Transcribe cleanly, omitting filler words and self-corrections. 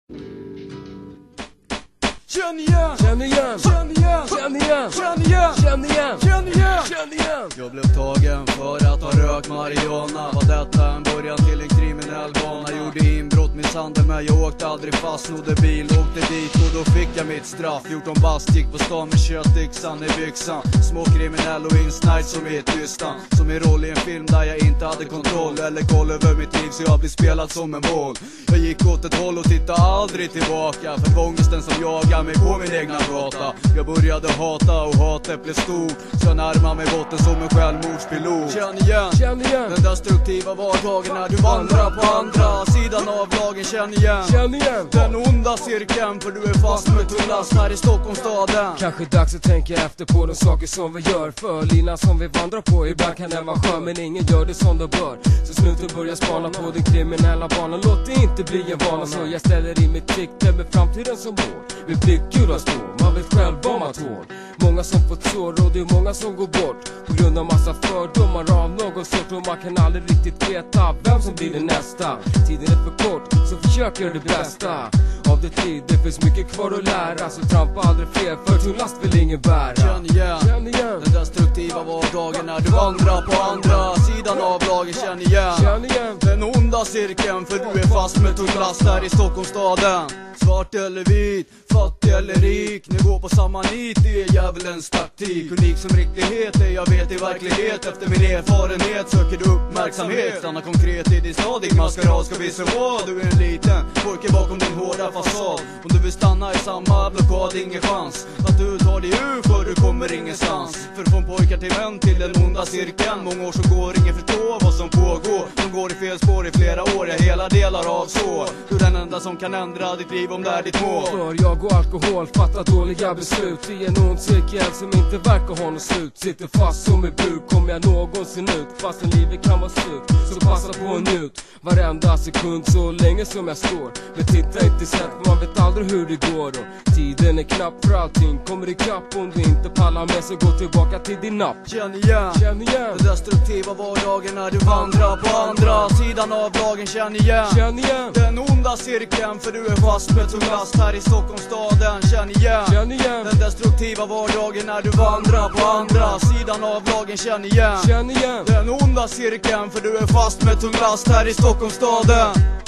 Känn igen, känn igen, känn igen, känn igen, känn igen, känn igen, känn igen, känn igen. Jag blev tagen för att ha rökt marijuana. Var detta en början till en kriminell bana? Gjorde inbrott, misshandel, men jag åkte aldrig fast. Snodde bil, åkte dit och då fick jag mitt straff. 14 bast, gick på stan med köttyxan i byxan. Småkriminell och insnärjd som i tystan. Som en roll i en film där jag inte hade kontroll eller koll över mitt liv, så jag blir spelad som en boll. Jag gick åt ett håll och tittade aldrig tillbaka, för ångesten som jagar mig på min egna gata. Jag började hata och hatet blev stor, så jag närmar mig botten som en självmordspilot. Känn igen, Känn igen, den destruktiva vardagen när du vandrar på andra sidan av lagen. Känn igen, känn igen. den onda cirkeln, för du är fast med tung last här i Stockholmsstaden. Kanske dags att tänka efter på de saker som vi gör. För linan som vi vandrar på, ibland kan den vara skön, men ingen gör det som de bör. Så snuten börjar spana på den kriminella banan. Låt det inte bli en vana, så jag ställer in mitt sikte med framtiden som mål. Med blickkulan står, man vet själv vad man tål. Många som fått sår och det är många som går bort på grund av massa fördomar av någon sort. Och man kan aldrig riktigt veta vem som blir den nästa. Tiden är för kort, så försök göra det bästa av det tid. Det finns mycket kvar att lära, så trampa aldrig fel, för tung last vill ingen bära. Känn igen, Känn igen, den destruktiva vardagen när du vandrar på andra sidan av lagen. Känn igen, känn igen, den onda cirkeln, för du är fast med tung last här i Stockholmsstaden. Svart eller vit, fattig eller rik, ni går på samma nit, det är djävulens taktik. Unik som riktighet, det jag vet i verklighet. Efter min erfarenhet söker du uppmärksamhet. Stanna konkret i din stadig maskerad, ska visa vad du är en liten pojke bakom din hårda fasad. Om du vill stanna i samma blockad, ingen chans att du tar dig ur, för du kommer ingenstans. För från pojkar till män till den onda cirkeln, många år så går, ingen förstår vad som pågår. De går i fel spår i flera år, jag hela delar av så. Du är den enda som kan ändra ditt liv om det är ditt mål. för jag och alkohol fattar dåliga beslut i en ond cirkel som inte verkar ha något slut. Sitter fast som ett bruk, kommer jag någonsin ut? Fastän livet kan vara slut, så passa på och njut varenda sekund så länge som jag står. Men titta inte sett, för man vet aldrig hur det går. Och tiden är knapp, för allting kommer ikapp. Om du inte pallar med, så gå tillbaka till din napp. Känn igen, Känn igen, den destruktiva vardagen när du vandrar på andra sidan av lagen. Känn igen, känn igen, den onda cirkeln, för du är fast med tung last här i Stockholmsstaden. Känn igen, känn igen, den destruktiva vardagen när du vandrar på andra sidan av lagen. Känn igen, känn igen. den onda cirkeln, för du är fast med tung last här i Stockholmsstaden.